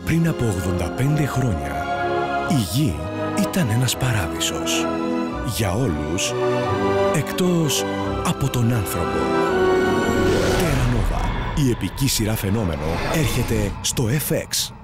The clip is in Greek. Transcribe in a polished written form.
Πριν από 85 χρόνια, η Γη ήταν ένας παράδεισος. Για όλους, εκτός από τον άνθρωπο. Terra Nova, η επική σειρά Φαινόμενο, έρχεται στο FX.